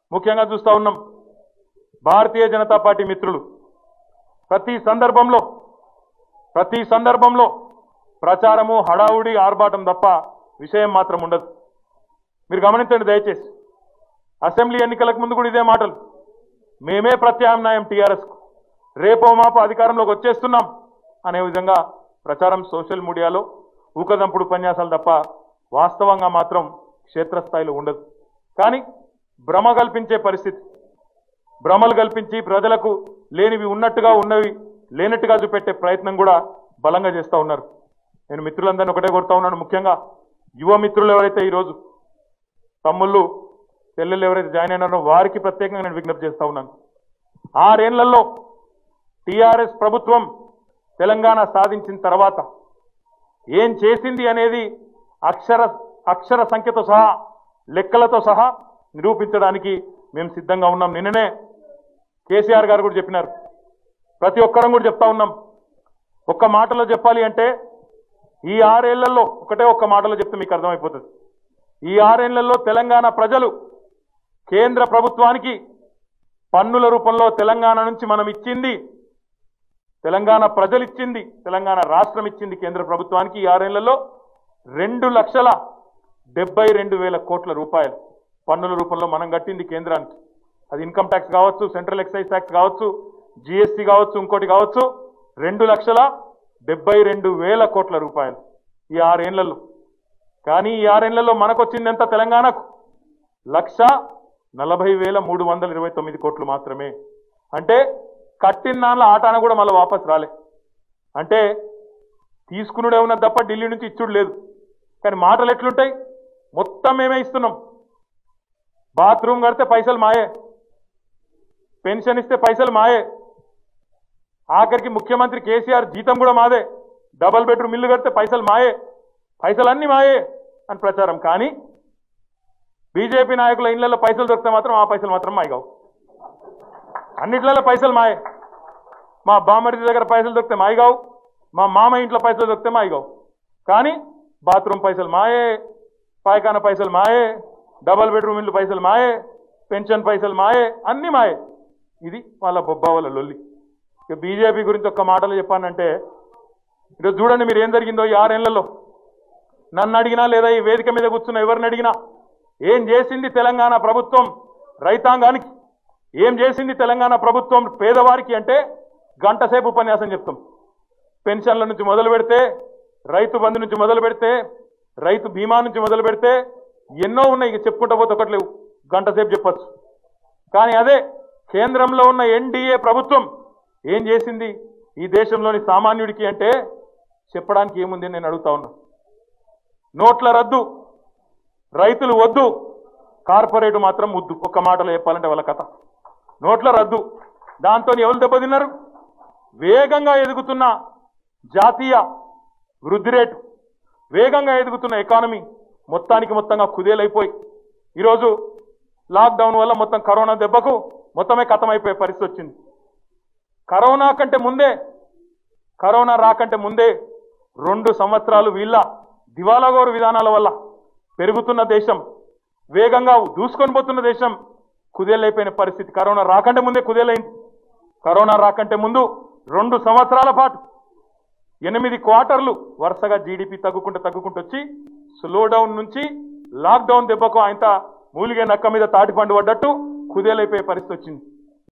ముఖ్యంగా చూస్తా ఉన్నాం భారతీయ జనతా పార్టీ మిత్రులు ప్రతి సందర్భంలో ప్రచారము హడావుడి ఆర్భాటం తప్ప విషయం మాత్రం ఉండదు. మీరు గమనించండి దయచేసి. అసెంబ్లీ ఎన్నికలకు ముందు కూడా ఇదే మాటలు, మేమే ప్రత్యామ్నాయం టీఆర్ఎస్కు, రేపో మాపో అధికారంలోకి వచ్చేస్తున్నాం అనే విధంగా ప్రచారం సోషల్ మీడియాలో ఊకదంపుడు ఉపన్యాసాలు తప్ప వాస్తవంగా మాత్రం క్షేత్రస్థాయిలో ఉండదు. కానీ భ్రమ కల్పించే పరిస్థితి, భ్రమలు కల్పించి ప్రజలకు లేనివి ఉన్నట్టుగా ఉన్నవి లేనట్టుగా చూపెట్టే ప్రయత్నం కూడా బలంగా చేస్తూ ఉన్నారు. నేను మిత్రులందరినీ ఒకటే కోరుతా ఉన్నాను, ముఖ్యంగా యువ మిత్రులు ఎవరైతే ఈరోజు తమ్ముళ్ళు చెల్లెళ్ళు ఎవరైతే జాయిన్ అయినారో వారికి ప్రత్యేకంగా నేను విజ్ఞప్తి చేస్తా ఉన్నాను. 6 ఏళ్లలో టీఆర్ఎస్ ప్రభుత్వం తెలంగాణ సాధించిన తర్వాత ఏం చేసింది అనేది అక్షర సంఖ్యతో సహా లెక్కలతో సహా నిరూపించడానికి మేము సిద్ధంగా ఉన్నాం. నిన్ననే కేసీఆర్ గారు కూడా చెప్పినారు, ప్రతి ఒక్కరం కూడా చెప్తా ఉన్నాం. ఒక్క మాటలో చెప్పాలి అంటే ఈ 6 ఏళ్లలో ఒక్క మాటలో చెప్తే మీకు అర్థమైపోతుంది. ఈ 6 ఏళ్లలో తెలంగాణ ప్రజలు కేంద్ర ప్రభుత్వానికి పన్నుల రూపంలో తెలంగాణ నుంచి మనం ఇచ్చింది, తెలంగాణ ప్రజలు ఇచ్చింది, తెలంగాణ రాష్ట్రం ఇచ్చింది కేంద్ర ప్రభుత్వానికి ఈ 6 ఏళ్లలో 2,72,000 కోట్ల రూపాయలు పన్నుల రూపంలో మనం కట్టింది కేంద్రానికి. అది ఇన్కమ్ ట్యాక్స్ కావచ్చు, సెంట్రల్ ఎక్సైజ్ ట్యాక్స్ కావచ్చు, జిఎస్టీ కావచ్చు, ఇంకోటి కావచ్చు. 2,72,000 కోట్ల రూపాయలు ఈ 6 ఏళ్లలో. కానీ ఈ 6 ఏళ్లలో మనకు వచ్చింది ఎంత? తెలంగాణకు 1,40,329 కోట్లు మాత్రమే. అంటే కట్టిన దానిలో ఆటాన కూడా మళ్ళీ వాపస్ రాలే. అంటే తీసుకునుడే ఉన్నది తప్ప ఢిల్లీ నుంచి ఇచ్చుడు లేదు. కానీ మాటలు ఎట్లుంటాయి? మొత్తం మేమే ఇస్తున్నాం. బాత్రూమ్ కడితే పైసలు మాయే, పెన్షన్ ఇస్తే పైసలు మాయే, ఆఖరికి ముఖ్యమంత్రి కేసీఆర్ జీతం కూడా మాదే, డబల్ బెడ్రూమ్ ఇల్లు కడితే పైసలు మాయే, పైసలన్నీ మాయే అని ప్రచారం. కానీ బీజేపీ నాయకుల ఇళ్లలో పైసలు దొరికితే మాత్రం ఆ పైసలు మాత్రం మాయగావు. అన్నిట్లలో పైసలు మాయే. మా బామ్మరిది దగ్గర పైసలు దొరికితే మాయగావు, మా మామ ఇంట్లో పైసలు దొరికితే మాయగావు. కానీ బాత్రూమ్ పైసలు మాయే, పాయకాన పైసలు మాయే, డబల్ బెడ్రూమ్ ఇల్లు పైసలు మాయే, పెన్షన్ పైసలు మాయే, అన్నీ మాయే. ఇది వాళ్ళ బొబ్బా వాళ్ళ లొల్లి. ఇక బీజేపీ గురించి ఒక్క మాటలు చెప్పానంటే, ఈరోజు చూడండి మీరు ఏం జరిగిందో ఈ 6 ఏళ్లలో. నన్ను అడిగినా లేదా ఈ వేదిక మీద కూర్చున్న ఎవరిని అడిగినా ఏం చేసింది తెలంగాణ ప్రభుత్వం రైతాంగానికి, ఏం చేసింది తెలంగాణ ప్రభుత్వం పేదవారికి అంటే గంట సేపు ఉపన్యాసం చెప్తాం. పెన్షన్ల నుంచి మొదలు పెడితే, రైతు బంధు నుంచి మొదలు పెడితే, రైతు బీమా నుంచి మొదలు పెడితే ఎన్నో ఉన్నాయి. ఇక చెప్పుకుంటా పోతే ఒకటి లేవు, గంట సేపు చెప్పచ్చు. కానీ అదే కేంద్రంలో ఉన్న ఎన్డీఏ ప్రభుత్వం ఏం చేసింది ఈ దేశంలోని సామాన్యుడికి అంటే చెప్పడానికి ఏముంది నేను అడుగుతా ఉన్నా. నోట్ల రద్దు, రైతులు వద్దు, కార్పొరేట్ మాత్రం ముద్దు. ఒక్క మాటలో చెప్పాలంటే వాళ్ళ కథ. నోట్ల రద్దు, దాంతో ఎవరు దెబ్బతిన్నారు? వేగంగా ఎదుగుతున్న జాతీయ వృద్ధి రేటు, వేగంగా ఎదుగుతున్న ఎకానమీ మొత్తంగా కుదేలైపోయి ఈరోజు లాక్డౌన్ వల్ల మొత్తం కరోనా దెబ్బకు మొత్తమే ఖతమైపోయే పరిస్థితి వచ్చింది. కరోనా రాకంటే ముందే 2 సంవత్సరాలు వీళ్ళ దివాలాగోరు విధానాల వల్ల పెరుగుతున్న దేశం, వేగంగా దూసుకొని పోతున్న దేశం కుదేలైపోయిన పరిస్థితి. కరోనా రాకంటే ముందే కుదేలైంది. కరోనా రాకంటే ముందు 2 సంవత్సరాల పాటు 8 క్వార్టర్లు వరుసగా జీడిపి తగ్గుకుంటూ వచ్చి స్లోడౌన్ నుంచి లాక్డౌన్ దెబ్బకు ఆయన మూలిగే నక్క మీద తాటిపండు పడ్డట్టు కుదేలైపోయే పరిస్థితి వచ్చింది.